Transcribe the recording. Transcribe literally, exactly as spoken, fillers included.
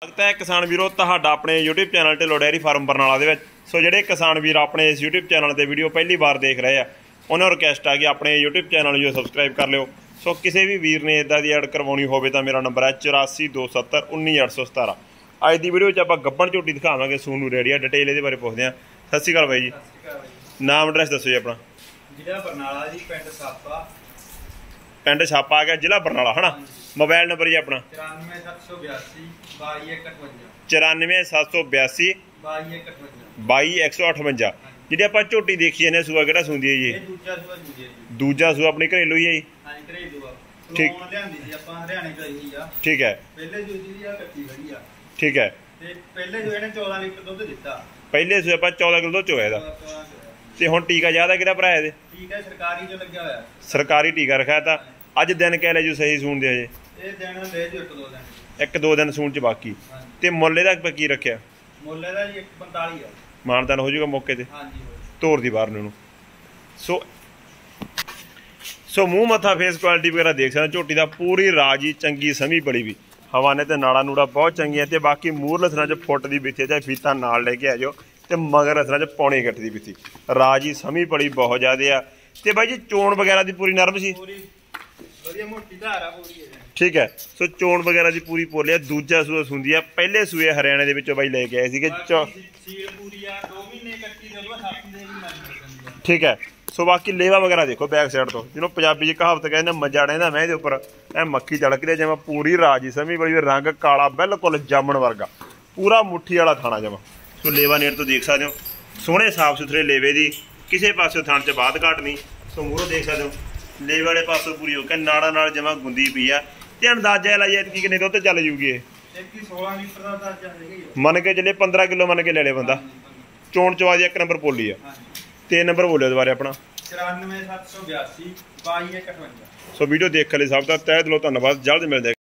ਸਵਾਗਤ है किसान वीरो ਤੁਹਾਡਾ ਆਪਣੇ YouTube channel Dhillon dairy farm Barnala ਦੇ ਵਿੱਚ। ਸੋ ਜਿਹੜੇ ਕਿਸਾਨ ਵੀਰ ਆਪਣੇ ਇਸ YouTube ਚੈਨਲ ਤੇ ਵੀਡੀਓ ਪਹਿਲੀ ਵਾਰ ਦੇਖ ਰਹੇ ਆ ਉਹਨਾਂ ਨੂੰ ਰਿਕਵੈਸਟ ਆ ਕਿ ਆਪਣੇ YouTube ਚੈਨਲ ਨੂੰ ਸਬਸਕ੍ਰਾਈਬ ਕਰ ਲਿਓ। ਸੋ ਕਿਸੇ ਵੀ ਵੀਰ ਨੇ ਇਦਾਂ ਦੀ ਐਡ ਕਰਵਾਉਣੀ ਹੋਵੇ ਤਾਂ ਮੇਰਾ ਨੰਬਰ ਹੈ ਚੁਰਾਸੀ ਦੋ ਸੱਤਰ ਉੱਨੀ ਅੱਠ ਸੌ ਸਤਾਰਾਂ। ਅੱਜ ਦੀ ਵੀਡੀਓ 'ਚ ਆਪਾਂ ਗੱਬਣ ਝੋਟੀ ਦਿਖਾਵਾਂਗੇ ਸੂਨੂ ਰੇੜੀਆ। ਡਿਟੇਲ ਇਹਦੇ ਬਾਰੇ ਪੁੱਛਦੇ ਹਾਂ। ਸਤਿ ਸ਼੍ਰੀ ਅਕਾਲ ਬਾਈ ਜੀ। ਨਾਮ ਐਡਰੈਸ ਦੱਸੋ ਜੀ ਆਪਣਾ। ਜ਼ਿਲ੍ਹਾ ਬਰਨਾਲਾ ਜੀ, ਪਿੰਡ ਛਾਪਾ। ਪਿੰਡ ਛਾਪਾ ਆ ਗਿਆ, ਜ਼ਿਲ੍ਹਾ ਬਰਨਾਲਾ ਹੈ ਨਾ। ਮੋਬਾਈਲ ਨੰਬਰ ਜੀ ਆਪਣਾ ਚੁਰਾਨਵੇਂ ਸੱਤ ਸੌ ਬਿਆਸੀ ਬਾਈ ਇੱਕ ਅਠਵੰਜਾ। ਚੁਰਾਨਵੇਂ ਸੱਤ ਸੌ ਬਿਆਸੀ ਬਾਈ ਇੱਕ ਅਠਵੰਜਾ ਬਾਈ ਇੱਕ ਸੌ ਅਠਵੰਜਾ। ਜਿਹੜੀ ਆਪਾਂ ਝੋਟੀ ਦੇਖੀ ਜਾਂਦੇ ਸੂਆ ਕਿਹੜਾ ਸੁਣਦੀ ਹੈ ਜੀ? ਇਹ ਦੂਜਾ ਸੂਆ ਦੂਜੀ ਹੈ ਜੀ। ਦੂਜਾ ਸੂਆ ਆਪਣੀ ਘਰੇਲੂ ਹੀ ਹੈ ਜੀ? ਹਾਂਜੀ ਘਰੇਲੂ ਆ। ਠੀਕ। ਲੋਨ ਲਿਆਂਦੀ ਸੀ ਆਪਾਂ, ਹਰਿਆਣੇ ਤੋਂ ਆਈ ਆ। ਠੀਕ ਹੈ। ਪਹਿਲੇ ਦੂਜੀ ਦੀ ਆ ਕੱਟੀ ਖੜੀ ਆ। ਠੀਕ ਹੈ। ਤੇ ਪਹਿਲੇ ਜੋ ਇਹਨੇ ਚੌਦਾਂ ਲੀਟਰ ਦੁੱਧ ਦਿੱਤਾ। ਪਹਿਲੇ ਸੂਏ ਆਪਾਂ ਚੌਦਾਂ ਕਿਲੋ ਦੁੱਧ ਚੋਇਆ ਇਹਦਾ। ਤੇ ਹੁਣ ਟੀਕਾ ਜ਼ਿਆਦਾ ਕਿਹੜਾ ਭਰਾਇਆ ਇਹਦੇ? ਠੀਕ ਹੈ, ਸਰਕਾਰੀ ਚ ਲੱਗਿਆ ਹੋਇਆ। ਸਰਕਾਰੀ ਟੀਕਾ ਰਖਾਇਆ ਤਾਂ ਅੱਜ ਦਿਨ ਕਹਿ ਲੈ ਜੋ ਸਹੀ ਸੂਣ ਦੇ ਹਜੇ? ਇਹ ਦਿਨ ਲੈ ਜੋ ਇੱਕ ਦੋ ਦਿਨ। ਇੱਕ ਦੋ ਦਿਨ ਸੂਣ ਚ ਬਾਕੀ। ਤੇ ਮੁੱਲ ਇਹਦਾ ਆਪਾਂ ਕੀ ਰੱਖਿਆ? ਮੁੱਲ ਇਹਦਾ ਜੀ ਇੱਕ ਪੰਤਾਲੀ ਆ। ਮਾਨਦਾਨ ਹੋ ਜਾਊਗਾ ਮੌਕੇ ਤੇ? ਹਾਂਜੀ। ਤੋਰ ਦੀ ਬਾਹਰ ਨੂੰ। ਸੋ ਸੋ ਮੂੰਹ ਮੱਥਾ ਫੇਸ ਕੁਆਲਿਟੀ ਵਗੈਰਾ ਦੇਖ ਸਕਦੇ ਝੋਟੀ ਦਾ ਪੂਰੀ ਰਾਜੀ ਚੰਗੀ ਸਮੀ ਬੜੀ ਵੀ। ਹਵਾਨੇ ਤੇ ਨਾੜਾ ਨੂੜਾ ਬਹੁਤ ਚੰਗੀਆਂ ਤੇ ਬਾਕੀ ਮੂਰਲੇ ਥਣਾ ਚ ਫੁੱਟ ਦੀ ਬਿੱਥੀ ਚਾਹੇ ਫੀਤਾ ਨਾਲ ਲੈ ਕੇ ਆ ਜਾਓ। ਤੇ ਮਗਰ ਅਸਰਾਂ ਚ ਪੌਣੀ ਗੱਟ ਦੀ ਬਿੱਥੀ ਰਾਜੀ ਸਮੀ ਬੜੀ ਬਹੁਤ ਜ਼ਿਆਦੇ ਆ। ਤੇ ਬਾਈ ਜੀ ਚੋਣ ਵਗੈਰਾ ਦੀ ਪੂਰੀ ਨਰਮ ਸੀ? ਪੂਰੀ ਵਧੀਆ ਮੋਟੀ ਧਾਰ ਆ ਪੂਰੀ ਹੈ। ਠੀਕ ਹੈ। ਸੋ ਚੋਣ ਵਗੈਰਾ ਦੀ ਪੂਰੀ ਪੋਲਿਆ। ਦੂਜਾ ਸੂਆ ਸੁੰਦੀ ਆ। ਪਹਿਲੇ ਸੂਏ ਹਰਿਆਣੇ ਦੇ ਵਿੱਚੋਂ ਬਾਈ ਲੈ ਕੇ ਆਏ ਸੀਗੇ। ਸੀਲ ਪੂਰੀ ਆ। ਦੋ ਮਹੀਨੇ ਕੱਟੀ ਦੇ ਉਹ ਸੱਤ ਦੇ ਵੀ ਮੰਨ। ਠੀਕ ਹੈ। ਸੋ ਬਾਕੀ ਲੇਵਾ ਵਗੈਰਾ ਦੇਖੋ ਬੈਕ ਸਾਈਡ ਤੋਂ, ਜਿਹਨੂੰ ਪੰਜਾਬੀ 'ਚ ਕਹਾਵਤ ਕਹਿੰਦੇ ਮੱਝਾ ਡੈਂਦਾ ਮੈਂ ਇਹਦੇ ਉੱਪਰ ਐ ਮੱਖੀ ਚੜਕਦੀ ਜਿਵੇਂ ਪੂਰੀ ਰਾਜੀ ਸਮੀ ਬੜੀ। ਰੰਗ ਕਾਲਾ ਬਿਲਕੁਲ ਜਾਮਣ ਵਰਗਾ, ਪੂਰਾ ਮੁੱਠੀ ਵਾਲਾ ਥਾਣਾ ਜਮਾ। ਸੋ ਲੇਵਾ ਨੇੜ ਤੋਂ ਦੇਖ ਸਕਦੇ ਹੋ, ਸੋਹਣੇ ਸਾਫ ਸੁਥਰੇ ਲੇਵੇ ਦੀ, ਕਿਸੇ ਪਾਸੇ ਥਣ 'ਚ ਬਾਤ ਘਾਟ ਨਹੀਂ। ਸੋ ਮੂਹਰੋਂ ਦੇਖ ਸਕਦੇ ਹੋ ਲੇਵੇ ਵਾਲੇ ਪਾਸੋਂ ਪੂਰੀ ਹੋ ਕੇ ਨਾੜਾ ਨਾਲ ਜਮਾ ਗੁੰਦੀ ਪਈ ਆ। ਤੇ ਅੰਦਾਜ਼ਾ ਲਾਈਏ ਕੀ ਕਿੰਨੇ ਦੁੱਧ ਚੱਲ ਜੂਗੀ ਇਹ? ਸੋਲਾਂ ਲੀਟਰ ਦਾ ਅੰਦਾਜ਼ਾ ਹੈਗਾ। ਮੰਨ ਕੇ ਚੱਲੇ ਪੰਦਰਾਂ ਕਿਲੋ ਮੰਨ ਕੇ ਲੈ ਲੇ ਬੰਦਾ। ਚੋਣ ਚਵਾ ਦੀ ਇੱਕ ਨੰਬਰ ਪੋਲੀ ਆ। ਤੇ ਨੰਬਰ ਬੋਲਿਓ ਦੁਬਾਰੇ ਆਪਣਾ। ਚੁਰਾਨਵੇਂ ਸੱਤ ਸੌ ਬਿਆਸੀ ਬਾਈ ਇੱਕ ਅਠਵੰਜਾ। ਸੋ ਵੀਡੀਓ ਦੇਖਣ ਲਈ ਸਭ ਦਾ ਤਹਿ ਦਿਲੋਂ ਧੰਨਵਾਦ। ਜਲਦ ਮਿਲਦੇ।